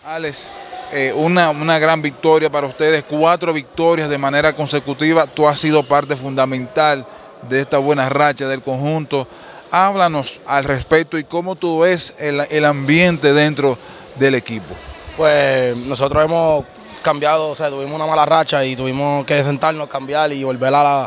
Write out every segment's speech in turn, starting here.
Alex, una gran victoria para ustedes, 4 victorias de manera consecutiva. Tú has sido parte fundamental de esta buena racha del conjunto. Háblanos al respecto y cómo tú ves el ambiente dentro del equipo. Pues nosotros hemos cambiado, o sea, tuvimos una mala racha y tuvimos que sentarnos, cambiar y volver a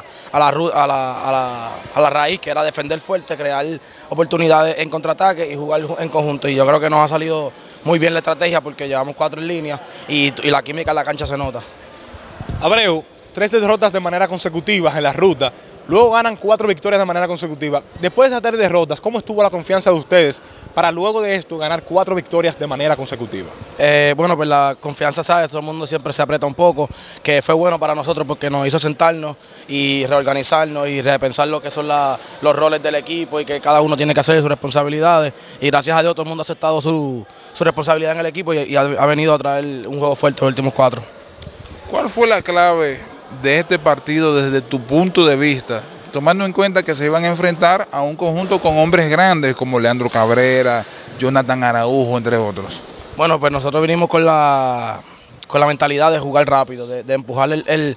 la raíz, que era defender fuerte, crear oportunidades en contraataque y jugar en conjunto. Y yo creo que nos ha salido muy bien la estrategia porque llevamos 4 en línea y la química en la cancha se nota. Abreu, 3 derrotas de manera consecutiva en la ruta, luego ganan 4 victorias de manera consecutiva. Después de esas 3 derrotas, ¿cómo estuvo la confianza de ustedes para luego de esto ganar 4 victorias de manera consecutiva? Bueno, pues la confianza, ¿sabes? Todo el mundo siempre se aprieta un poco, que fue bueno para nosotros porque nos hizo sentarnos y reorganizarnos y repensar lo que son los roles del equipo y que cada uno tiene que hacer sus responsabilidades. Y gracias a Dios todo el mundo ha aceptado su responsabilidad en el equipo y ha venido a traer un juego fuerte los últimos 4. ¿Cuál fue la clave de este partido desde tu punto de vista, tomando en cuenta que se iban a enfrentar a un conjunto con hombres grandes como Leandro Cabrera, Jonathan Araujo, entre otros? Bueno, pues nosotros vinimos con la mentalidad de jugar rápido, de empujar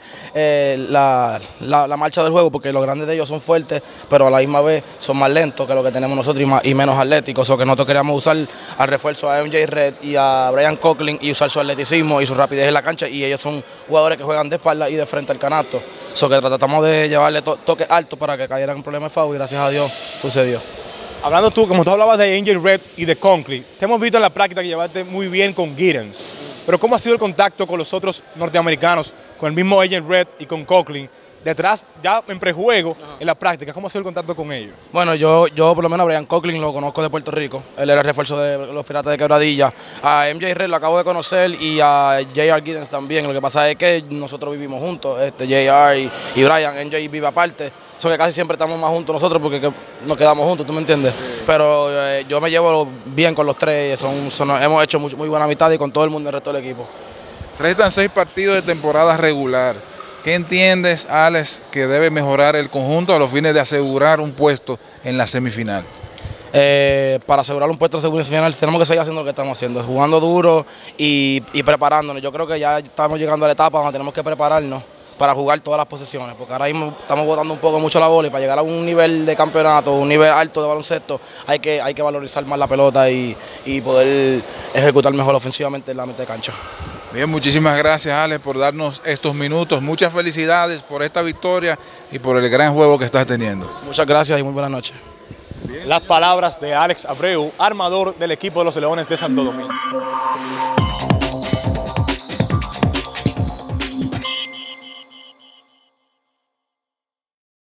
la marcha del juego, porque los grandes de ellos son fuertes, pero a la misma vez son más lentos que lo que tenemos nosotros y menos atléticos. O que nosotros queríamos usar al refuerzo a MJ Red y a Bryan Conklin y usar su atleticismo y su rapidez en la cancha, y ellos son jugadores que juegan de espalda y de frente al canasto. So que tratamos de llevarle toques altos para que cayeran en problemas de foul y gracias a Dios sucedió. Hablando como tú hablabas de Angel Red y de Conklin, te hemos visto en la práctica que llevaste muy bien con Giddens. Pero ¿cómo ha sido el contacto con los otros norteamericanos, con el mismo Angel Red y con Conklin, detrás, ya en prejuego, en la práctica? ¿Cómo ha sido el contacto con ellos? Bueno, yo por lo menos a Bryan Conklin lo conozco de Puerto Rico. Él era el refuerzo de los Piratas de Quebradilla. A MJ Red lo acabo de conocer y a J.R. Giddens también. Lo que pasa es que nosotros vivimos juntos, J.R. y Bryan. MJ vive aparte. Eso que casi siempre estamos más juntos nosotros porque nos quedamos juntos, ¿tú me entiendes? Sí. Pero yo me llevo bien con los 3. Hemos hecho muy buena amistad y con todo el mundo, el resto del equipo. Restan 6 partidos de temporada regular. ¿Qué entiendes, Alex, que debe mejorar el conjunto a los fines de asegurar un puesto en la semifinal? Para asegurar un puesto en la semifinal tenemos que seguir haciendo lo que estamos haciendo, jugando duro y preparándonos. Yo creo que ya estamos llegando a la etapa donde tenemos que prepararnos para jugar todas las posesiones, porque ahora mismo estamos botando un poco mucho la bola y para llegar a un nivel de campeonato, un nivel alto de baloncesto, hay que valorizar más la pelota y poder ejecutar mejor ofensivamente en la mitad de cancha. Bien, muchísimas gracias, Alex, por darnos estos minutos. Muchas felicidades por esta victoria y por el gran juego que estás teniendo. Muchas gracias y muy buenas noches. Las palabras de Alex Abreu, armador del equipo de los Leones de Santo Domingo.